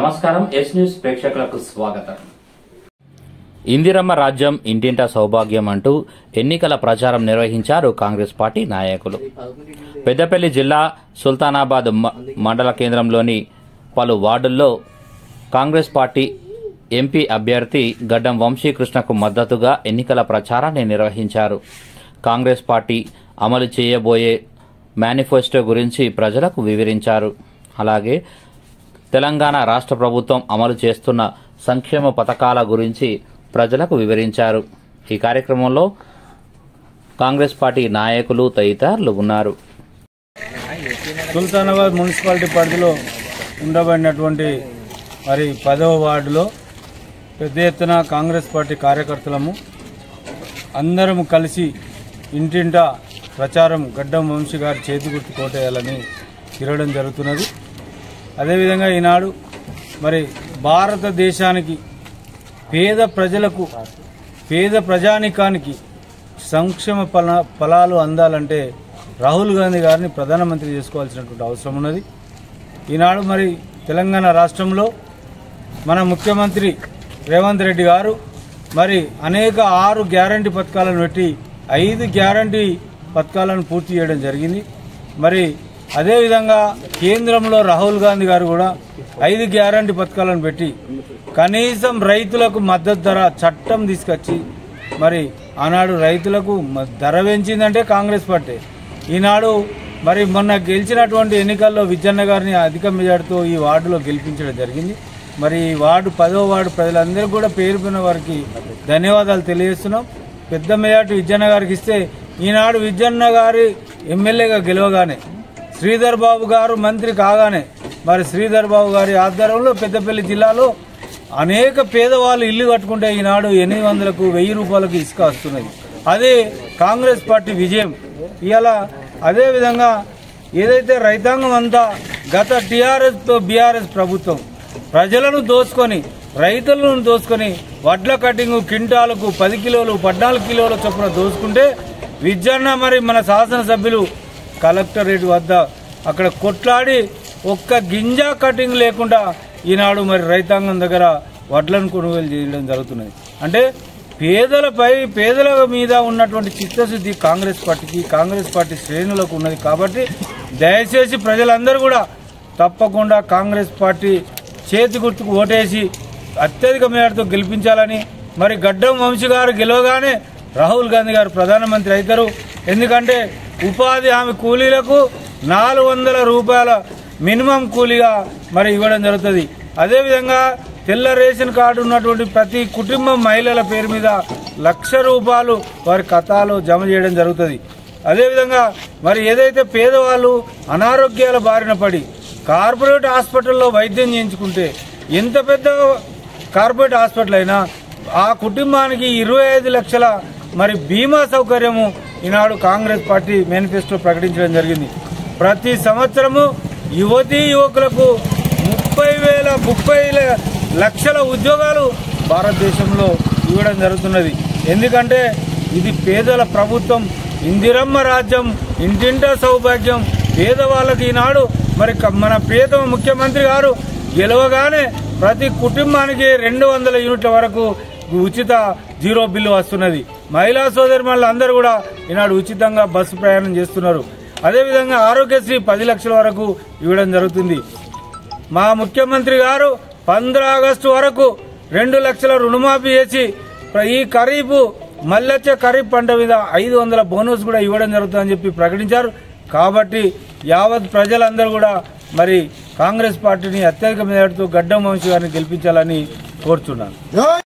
నమస్కారం yes news ప్రేక్షకులకు స్వాగతం. ఇందిరమ్మ రాజ్యం ఇంటింటా సౌభాగ్యం అంటూ ఎన్నికల ప్రచారం నిర్వహించారు కాంగ్రెస్ పార్టీ నాయకులు. పెద్దపల్లి జిల్లా సుల్తానాబాద్ మండల కేంద్రంలోని పలు వార్డుల్లో కాంగ్రెస్ పార్టీ ఎంపీ అభ్యర్థి గడ్డం వంశీకృష్ణకు మద్దతుగా ఎన్నికల ప్రచారాన్ని నిర్వహించారు. కాంగ్రెస్ పార్టీ అమలు చేయబోయే మేనిఫెస్టో గురించి ప్రజలకు వివరించారు. అలాగే తెలంగాణ రాష్ట్ర ప్రభుత్వం అమలు చేస్తున్న సంక్షేమ పథకాల గురించి ప్రజలకు వివరించారు. ఈ కార్యక్రమంలో కాంగ్రెస్ పార్టీ నాయకులు తదితరులు ఉన్నారు. సుల్తానాబాద్ మున్సిపాలిటీ పరిధిలో ఉండబడినటువంటి 10వ వార్డులో పెద్ద ఎత్తున కాంగ్రెస్ పార్టీ కార్యకర్తలము అందరం కలిసి ఇంటింటా ప్రచారం గడ్డం వంశీ గారి చేతి గుర్తు కోటేయాలని తిరగడం జరుగుతున్నది. అదేవిధంగా ఈనాడు భారతదేశానికి పేద ప్రజలకు పేద ప్రజానికానికి సంక్షేమ ఫలాలు అందాలంటే రాహుల్ గాంధీ గారిని ప్రధానమంత్రి చేసుకోవాల్సినటువంటి అవసరం ఉన్నది. ఈనాడు తెలంగాణ రాష్ట్రంలో మన ముఖ్యమంత్రి రేవంత్ రెడ్డి గారు అనేక 6 గ్యారంటీ పథకాలను పెట్టి 5 గ్యారంటీ పథకాలను పూర్తి చేయడం జరిగింది. అదేవిధంగా కేంద్రంలో రాహుల్ గాంధీ గారు కూడా 5 గ్యారంటీ పథకాలను పెట్టి కనీసం రైతులకు మద్దతు ధర చట్టం తీసుకొచ్చి ఆనాడు రైతులకు ధర పెంచిందంటే కాంగ్రెస్ పార్టీ. ఈనాడు మొన్న గెలిచినటువంటి ఎన్నికల్లో విజయన్న గారిని అధిక మెజార్టీతో ఈ వార్డులో గెలిపించడం జరిగింది. ఈ వార్డు 10వ వార్డు ప్రజలందరికీ కూడా పేరుకున్న వారికి ధన్యవాదాలు తెలియజేస్తున్నాం. పెద్ద మెజార్టీ విజయన్న గారికి ఇస్తే ఈనాడు విజయన్న గారి ఎమ్మెల్యేగా గెలవగానే శ్రీధర్ బాబు గారు మంత్రి కాగానే శ్రీధర్ బాబు గారి ఆధ్వర్యంలో పెద్దపల్లి జిల్లాలో అనేక పేదవాళ్ళు ఇల్లు కట్టుకుంటే ఈనాడు 800కు 1000 రూపాయలకు ఇసుక వస్తున్నది. అదే కాంగ్రెస్ పార్టీ విజయం. ఇలా అదేవిధంగా ఏదైతే రైతాంగం అంతా గత టీఆర్ఎస్తో బీఆర్ఎస్ ప్రభుత్వం ప్రజలను దోచుకొని రైతులను దోచుకొని వడ్ల కటింగ్ క్వింటాలకు 10 కిలోలు 14 కిలోల చొప్పున దోచుకుంటే విజయన్న మన శాసనసభ్యులు కలెక్టరేట్ వద్ద అక్కడ కొట్లాడి ఒక్క గింజ కటింగ్ లేకుండా ఈనాడు రైతాంగం దగ్గర వడ్లను కొనుగోలు చేయడం జరుగుతున్నది. అంటే పేదల మీద ఉన్నటువంటి చిత్తశుద్ధి కాంగ్రెస్ పార్టీకి కాంగ్రెస్ పార్టీ శ్రేణులకు ఉన్నది. కాబట్టి దయచేసి ప్రజలందరూ కూడా తప్పకుండా కాంగ్రెస్ పార్టీ చేతి గుర్తుకు ఓటేసి అత్యధిక మేరతో గెలిపించాలని గడ్డం వంశీ గారు గెలవగానే రాహుల్ గాంధీ గారు ప్రధానమంత్రి అవుతారు. ఎందుకంటే ఉపాధి హామీ కూలీలకు 400 రూపాయల మినిమం కూలీగా ఇవ్వడం జరుగుతుంది. అదేవిధంగా తెల్ల రేషన్ కార్డు ఉన్నటువంటి ప్రతి కుటుంబం మహిళల పేరు మీద 1,00,000 రూపాయలు వారి ఖాతాలో జమ చేయడం జరుగుతుంది. అదేవిధంగా ఏదైతే పేదవాళ్ళు అనారోగ్యాల బారిన పడి కార్పొరేట్ హాస్పిటల్లో వైద్యం చేయించుకుంటే ఎంత పెద్ద కార్పొరేట్ హాస్పిటల్ అయినా ఆ కుటుంబానికి 25 లక్షల బీమా సౌకర్యము ఈనాడు కాంగ్రెస్ పార్టీ మేనిఫెస్టో ప్రకటించడం జరిగింది. ప్రతి సంవత్సరము యువతీ యువకులకు 30 లక్షల ఉద్యోగాలు భారతదేశంలో ఇవ్వడం జరుగుతున్నది. ఎందుకంటే ఇది పేదల ప్రభుత్వం, ఇందిరమ్మ రాజ్యం, ఇంటింటా సౌభాగ్యం. పేదవాళ్ళకి ఈనాడు మన ప్రియతమ ముఖ్యమంత్రి గారు గెలవగానే ప్రతి కుటుంబానికి 200 యూనిట్ల వరకు ఉచిత 0 బిల్లు వస్తున్నది. మహిళా సోదరిమణులు అందరూ కూడా ఈనాడు ఉచితంగా బస్సు ప్రయాణం చేస్తున్నారు. అదేవిధంగా ఆరోగ్యశ్రీ 10 లక్షల వరకు ఇవ్వడం జరుగుతుంది. మా ముఖ్యమంత్రి గారు 15 ఆగస్టు వరకు 2 లక్షల రుణమాఫీ చేసి ఈ ఖరీఫ్ మల్లెచ్చ ఖరీఫ్ పంట మీద 500 బోనస్ కూడా ఇవ్వడం జరుగుతుందని చెప్పి ప్రకటించారు. కాబట్టి యావత్ ప్రజలందరూ కూడా కాంగ్రెస్ పార్టీని అత్యధిక మేరతో గడ్డం వంశీ గారిని గెలిపించాలని కోరుతున్నాను.